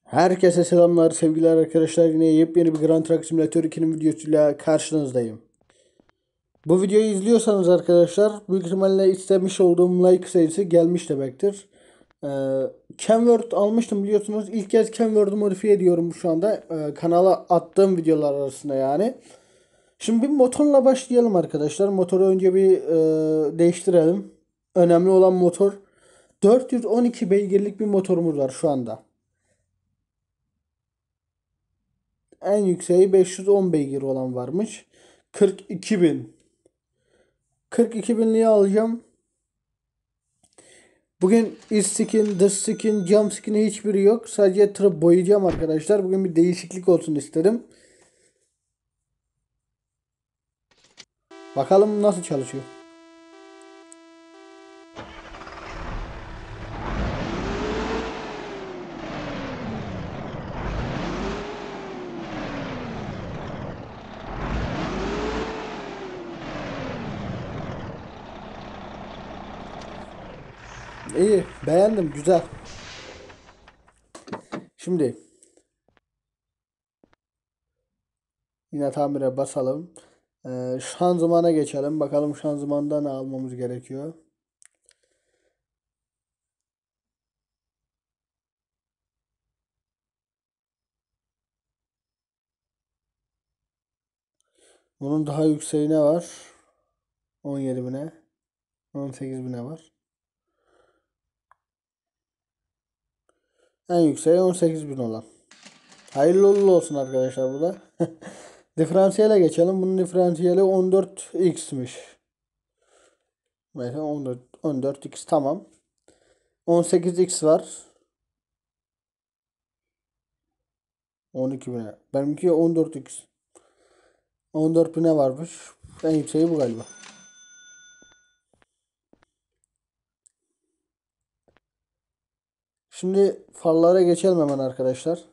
Herkese selamlar, sevgiler arkadaşlar. Yine yepyeni bir Grand Truck Simulator 2'nin videosuyla karşınızdayım. Bu videoyu izliyorsanız arkadaşlar büyük ihtimalle istemiş olduğum like sayısı gelmiş demektir. Kenworth almıştım biliyorsunuz. İlk kez Kenworth'u modifiye ediyorum şu anda. Kanala attığım videolar arasında yani. Şimdi bir motorla başlayalım arkadaşlar. Motoru önce bir değiştirelim. Önemli olan motor. 412 beygirlik bir motorumuz var şu anda. En yükseği 510 beygir olan varmış. 42 bin. 42 binliği alacağım. Bugün iç skin, dış skin, cam skin'i hiçbiri yok. Sadece tırı boyayacağım arkadaşlar. Bugün bir değişiklik olsun istedim. Bakalım nasıl çalışıyor. İyi, beğendim, güzel. Şimdi yine tamire basalım. Şanzımana geçelim. Bakalım şanzımanda ne almamız gerekiyor. Bunun daha yükseği ne var? 17 bine. 18 bine var. En yükseği 18 bin olan. Hayırlı uğurlu olsun arkadaşlar burada. Diferansiyele geçelim. Bunun diferansiyeli 14x'miş. Mesela 14x tamam. 18x var. 12 bine. Benimki 14x. 14 bine varmış. En yükseği bu galiba. Şimdi farlara geçelim hemen arkadaşlar.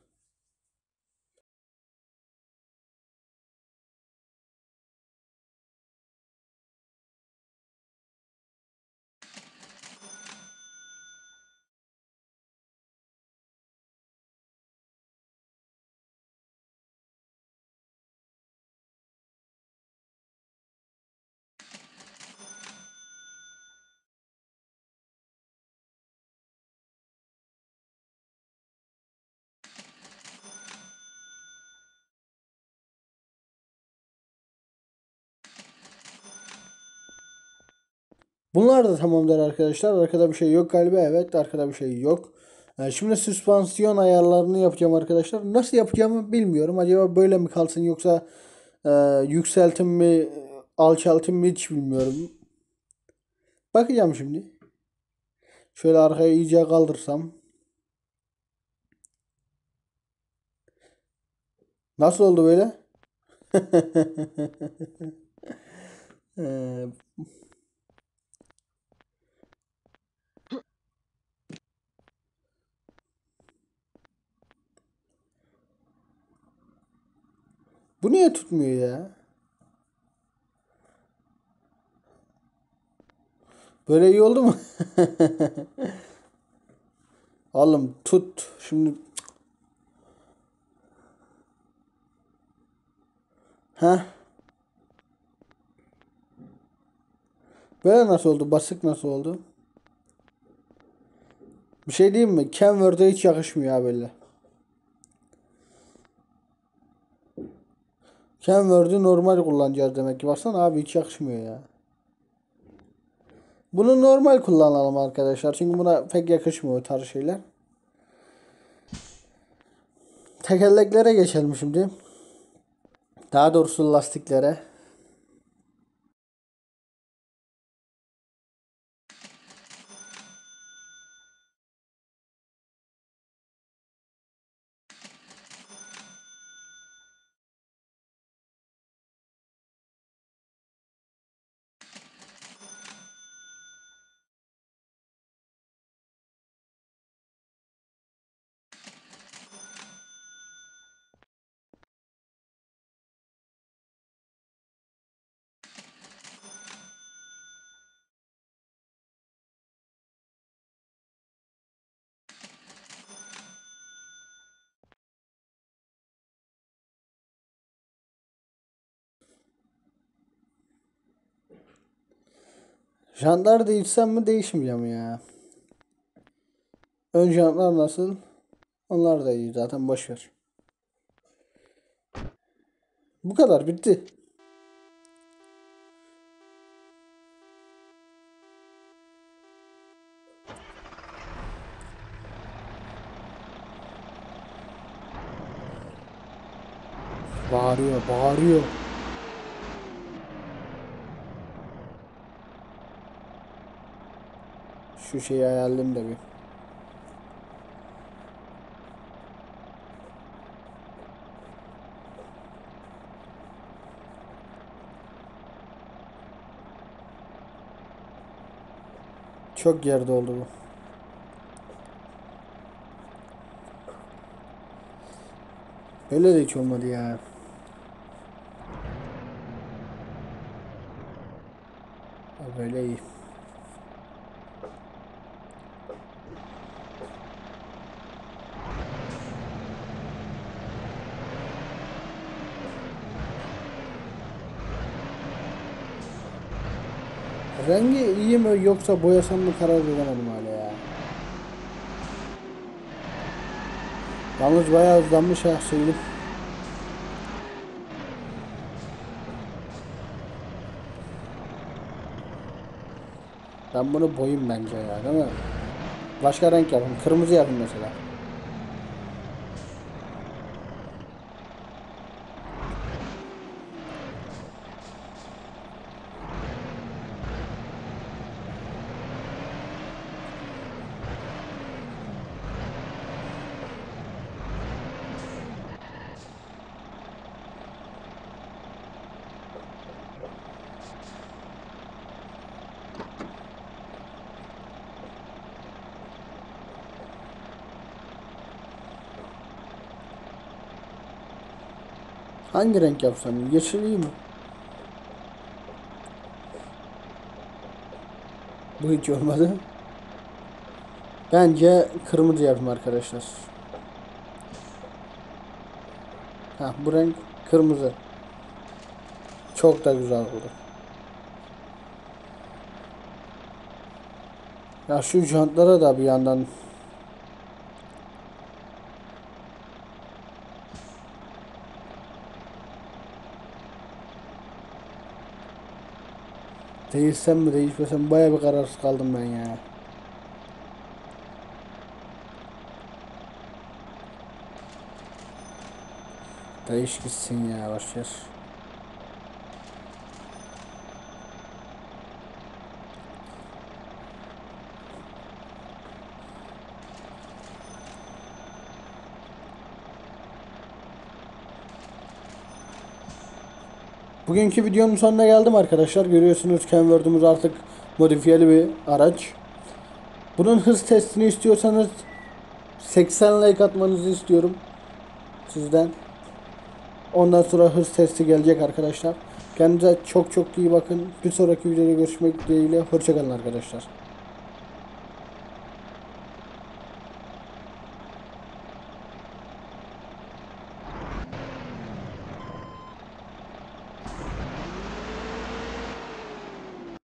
Bunlar da tamamdır arkadaşlar. Arkada bir şey yok galiba. Evet, arkada bir şey yok. Şimdi süspansiyon ayarlarını yapacağım arkadaşlar. Nasıl yapacağımı bilmiyorum. Acaba böyle mi kalsın yoksa yükseltim mi alçaltım mı hiç bilmiyorum. Bakacağım şimdi. Şöyle arkaya iyice kaldırsam. Nasıl oldu böyle? Ee, Bu niye tutmuyor ya? Böyle iyi oldu mu? Oğlum tut. Şimdi ha böyle nasıl oldu? Basık nasıl oldu? Bir şey diyeyim mi? Kenworth'e hiç yakışmıyor ha böyle. Kenworth'ü normal kullanacağız demek ki. Baksana abi hiç yakışmıyor ya. Bunu normal kullanalım arkadaşlar. Çünkü buna pek yakışmıyor o tarz şeyler. Tekerleklere geçelim şimdi. Daha doğrusu lastiklere. Jantlar değişsem mi değişmeyeceğim ya. Ön jantlar nasıl? Onlar da iyi zaten, boş ver. Bu kadar, bitti. Bağırıyor, bağırıyor. Şu şeyi ayarlayayım da bir. Çok yerde oldu bu. Öyle de hiç olmadı ya. Böyle iyi. Rengi iyi mi yoksa boyasam mı karar veremedim hala ya. Yalnız bayağı hızlanmış ha, söyleyeyim. Ben bunu boyayım bence ya, değil mi? Başka renk yapın. Kırmızı yapın mesela. Hangi renk yapsam? Yeşil iyi mi? Bu hiç olmadı. Bence kırmızı yapayım arkadaşlar. Ha, bu renk kırmızı. Çok da güzel oldu. Ya şu jantlara da bir yandan değişsem mi değişmesem, baya bir kararsız kaldım ben ya. Değiş gitsin ya, boşver. Bugünkü videonun sonuna geldim arkadaşlar. Görüyorsunuz, Kenworth'umuz artık modifiyeli bir araç. Bunun hız testini istiyorsanız 80 like atmanızı istiyorum sizden. Ondan sonra hız testi gelecek arkadaşlar. Kendinize çok çok iyi bakın. Bir sonraki videoda görüşmek dileğiyle. Hoşçakalın arkadaşlar.